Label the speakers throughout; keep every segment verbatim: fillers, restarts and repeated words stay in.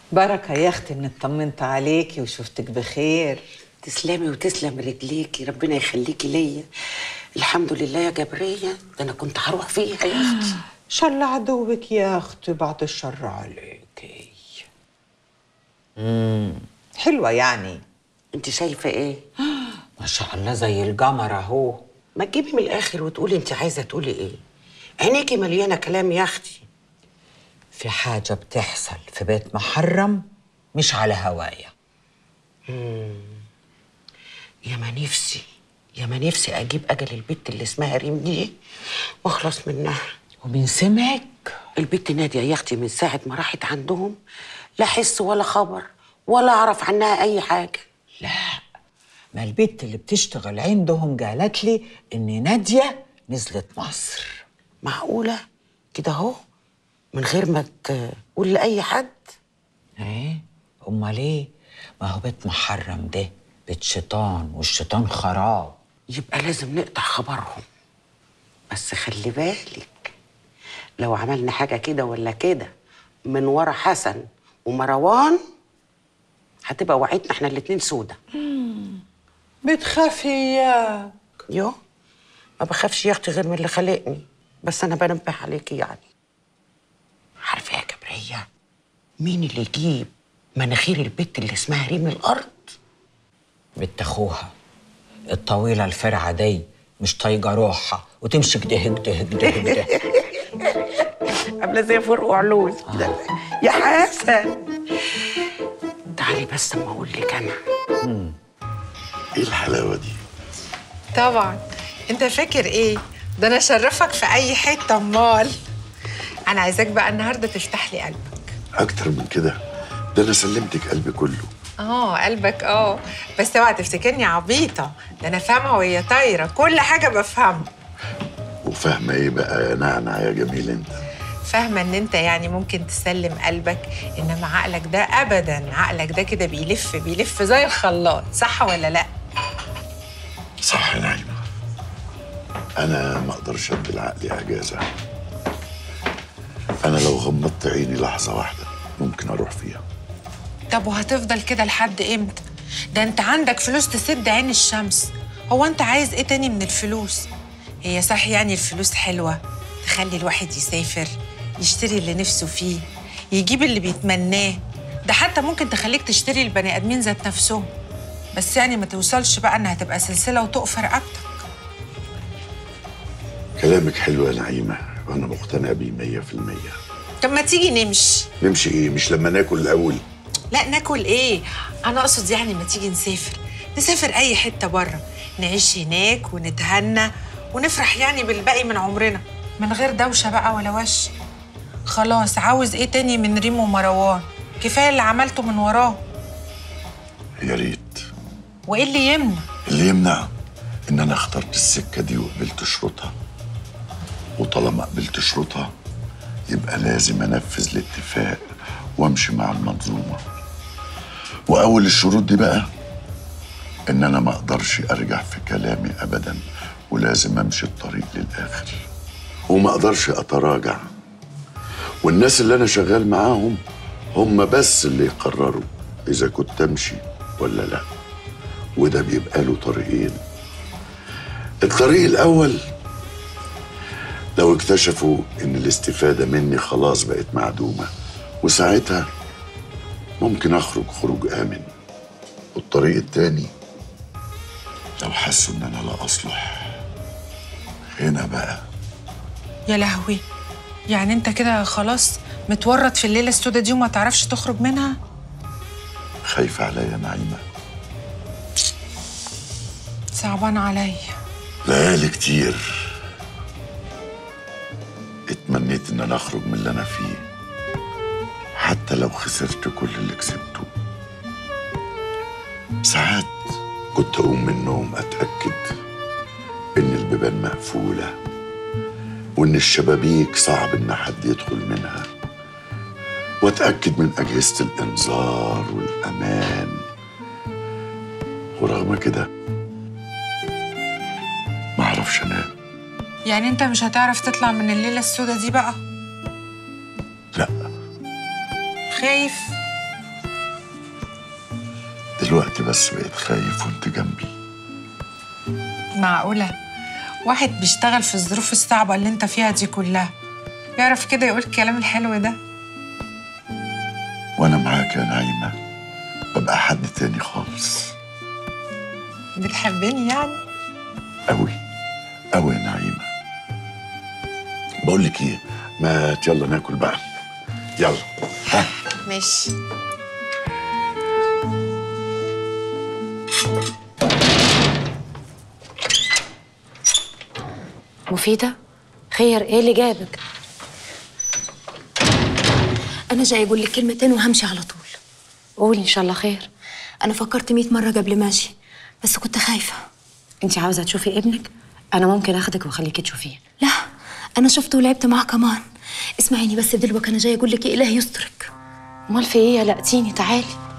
Speaker 1: بركة يا اختي ان اطمنت عليكي وشفتك بخير.
Speaker 2: تسلمي وتسلم رجليكي، ربنا يخليكي ليا. الحمد لله يا جبرية، ده انا كنت هروح فيها يا اختي.
Speaker 1: ان شاء الله عدوك يا اختي بعد الشر عليكي. امم حلوة يعني.
Speaker 2: انت شايفة ايه؟
Speaker 1: ما شاء الله زي القمر اهو.
Speaker 2: ما تجيبي من الاخر وتقولي انت عايزة تقولي ايه. عينيكي مليانة كلام يا اختي.
Speaker 1: في حاجة بتحصل في بيت محرم مش على هوايا.
Speaker 2: امم يا ما نفسي يا ما نفسي اجيب اجل البت اللي اسمها ريم دي واخلص منها.
Speaker 1: ومين سمعك؟
Speaker 2: البت نادية يا اختي من ساعة ما راحت عندهم لا حس ولا خبر ولا اعرف عنها اي حاجة.
Speaker 1: لا، ما البت اللي بتشتغل عندهم قالت لي ان نادية نزلت مصر.
Speaker 2: معقولة كده اهو من غير ما تقول لأي حد؟
Speaker 1: ايه امال ايه؟ ما هو بيت محرم ده بيت شيطان والشيطان خراب.
Speaker 2: يبقى لازم نقطع خبرهم. بس خلي بالك لو عملنا حاجة كده ولا كده من ورا حسن ومروان هتبقى وعيتنا احنا الاتنين سودة.
Speaker 1: بتخافي ياك؟
Speaker 2: يو ما بخافش يا اختي غير من اللي خلقني، بس انا بنبه عليكي يعني. عارفه يا جبريه مين اللي يجيب مناخير البت اللي اسمها ريم الارض؟
Speaker 1: بنت اخوها الطويله الفرعه دي مش طايقه روحها وتمشي كده كده كده كده
Speaker 2: عامله زي فرق علوز كده. آه. يا حسن تعالي بس اما اقول لك انا.
Speaker 3: امم ايه الحلاوه دي؟
Speaker 4: طبعا انت فاكر ايه؟ ده انا اشرفك في اي حته. امال انا عايزاك بقى النهارده تفتح لي قلبك.
Speaker 3: اكتر من كده؟ ده انا سلمتك قلبي كله.
Speaker 4: اه قلبك اه، بس اوعى تفتكرني عبيطه، ده انا فاهمه وهي طايره كل حاجه بفهمها.
Speaker 3: وفاهمه ايه بقى يا نعنع يا جميل انت؟
Speaker 4: فاهمه ان انت يعني ممكن تسلم قلبك، انما عقلك ده ابدا، عقلك ده كده بيلف بيلف زي الخلاط، صح ولا لا؟
Speaker 3: صح يا نعيمه، انا ما اقدرش ادي لعقلي اجازه. انا لو غمضت عيني لحظه واحده ممكن اروح فيها.
Speaker 4: طب وهتفضل كده لحد امتى؟ ده انت عندك فلوس تسد عين الشمس. هو انت عايز ايه تاني من الفلوس؟ هي صح يعني الفلوس حلوه تخلي الواحد يسافر، يشتري اللي نفسه فيه، يجيب اللي بيتمناه، ده حتى ممكن تخليك تشتري البني ادمين ذات نفسهم، بس يعني ما توصلش بقى انها تبقى سلسله وتقف رقبتك.
Speaker 3: كلامك حلو يا نعيمه وانا مقتنع بيه مية في المية.
Speaker 4: طب ما تيجي نمشي.
Speaker 3: نمشي ايه؟ مش لما ناكل الاول؟
Speaker 4: لا ناكل ايه؟ انا اقصد يعني ما تيجي نسافر، نسافر اي حته بره، نعيش هناك ونتهنى ونفرح يعني بالباقي من عمرنا من غير دوشه بقى ولا وش. خلاص عاوز ايه تاني من ريم ومروان؟ كفايه اللي عملته من وراه.
Speaker 3: يا ريت.
Speaker 4: وايه اللي يمنع؟
Speaker 3: اللي يمنع ان انا اخترت السكه دي وقبلت شروطها، وطالما قبلت شروطها يبقى لازم انفذ الاتفاق وامشي مع المنظومه. واول الشروط دي بقى ان انا ما اقدرش ارجع في كلامي ابدا، ولازم امشي الطريق للاخر وما اقدرش اتراجع. والناس اللي انا شغال معاهم هم بس اللي يقرروا اذا كنت امشي ولا لا، وده بيبقى له طريقين. الطريق الاول لو اكتشفوا ان الاستفاده مني خلاص بقت معدومه، وساعتها ممكن اخرج خروج امن. والطريق التاني لو حسوا ان انا لا اصلح، هنا بقى.
Speaker 4: يا لهوي، يعني انت كده خلاص متورط في الليله السوداء دي وما تعرفش تخرج منها؟
Speaker 3: خايفه عليا يا نعيمه؟
Speaker 4: صعبان عليا.
Speaker 3: ليالي كتير اتمنيت ان انا اخرج من اللي انا فيه، حتى لو خسرت كل اللي كسبته. ساعات كنت اقوم من النوم اتاكد ان البيبان مقفوله وان الشبابيك صعب ان حد يدخل منها، واتاكد من اجهزه الانذار والامان. ورغم كده ما اعرفش انام.
Speaker 4: يعني انت مش هتعرف تطلع من الليله السوداء دي بقى؟
Speaker 3: لا.
Speaker 4: خايف؟
Speaker 3: دلوقتي بس بقيت خايف وانت جنبي.
Speaker 4: معقولة واحد بيشتغل في الظروف الصعبة اللي انت فيها دي كلها يعرف كده يقول الكلام الحلو ده؟
Speaker 3: وانا معاك يا نعيمة ببقى حد تاني خالص.
Speaker 4: بتحبني يعني؟
Speaker 3: قوي قوي يا نعيمة. بقول لك ايه، ما يلا ناكل بقى، يلا. ها
Speaker 4: ماشي.
Speaker 5: مفيدة، خير ايه اللي جابك؟
Speaker 6: أنا جاي أقول لك كلمتين وهمشي على طول.
Speaker 5: قولي إن شاء الله خير.
Speaker 6: أنا فكرت مئة مرة قبل ما أجي بس كنت خايفة.
Speaker 5: أنت عاوزة تشوفي ابنك؟ أنا ممكن أخدك وأخليكي تشوفيه.
Speaker 6: لا أنا شفته ولعبت معاه كمان. اسمعيني بس دلوقتي أنا جاي أقول لك إله يسترك.
Speaker 5: أمال في إيه؟ قلقتيني، تعالي.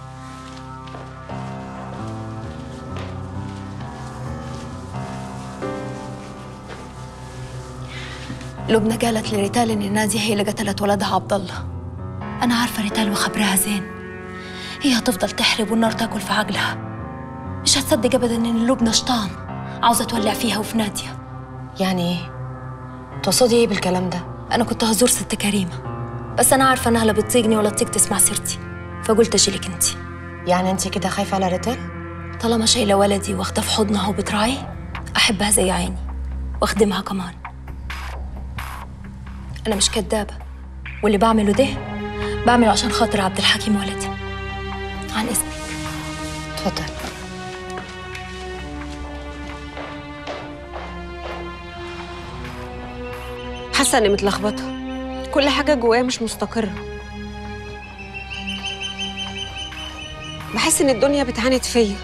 Speaker 6: لبنى قالت لريتال إن نادية هي اللي قتلت ولدها عبد الله. أنا عارفة ريتال وخبرها زين. هي هتفضل تحرب والنار تاكل في عقلها. مش هتصدق أبدا إن لبنى شطان عاوزة تولع فيها وفي نادية.
Speaker 5: يعني إيه؟ تقصدي إيه بالكلام ده؟
Speaker 6: أنا كنت هزور ست كريمة بس أنا عارفة إنها لا بتطيقني ولا تطيق تسمع سيرتي فقلت أجيلك أنت.
Speaker 5: يعني أنت كده خايفة على ريتال؟
Speaker 6: طالما شايلة ولدي واخدة في حضنها وبتراعيه أحبها زي عيني واخدمها كمان. أنا مش كدابة واللي بعمله ده بعمله عشان خاطر عبد الحكيم ولدي. عن إذنك.
Speaker 5: اتفضل.
Speaker 7: حاسة إني متلخبطة، كل حاجة جوايا مش مستقرة. بحس إن الدنيا بتعاند فيا.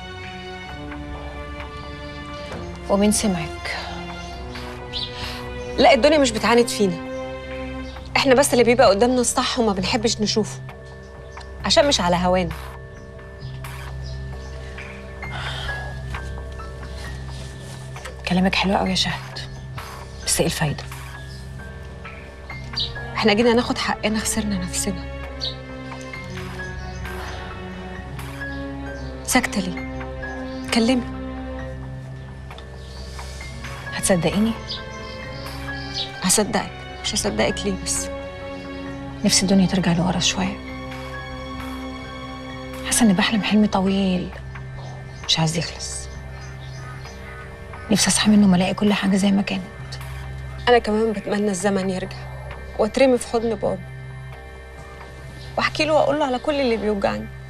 Speaker 5: ومين سمعك؟
Speaker 7: لا الدنيا مش بتعاند فينا، احنا بس اللي بيبقى قدامنا الصح وما بنحبش نشوفه عشان مش على هوانا.
Speaker 5: كلامك حلو قوي يا شهد، بس ايه الفايدة؟
Speaker 7: احنا جينا ناخد حقنا خسرنا نفسنا. ساكتة ليه؟ اتكلمي.
Speaker 5: هتصدقيني؟
Speaker 7: هصدقك، مش هصدقك ليه بس؟
Speaker 5: نفسي الدنيا ترجع لورا شوية. حاسة إني بحلم حلم طويل مش عايز يخلص. نفسي أصحى منه ما ألاقي كل حاجة زي ما كانت.
Speaker 7: أنا كمان بتمنى الزمن يرجع وأترمي في حضن بابا وأحكي له وأقول له على كل اللي بيوجعني.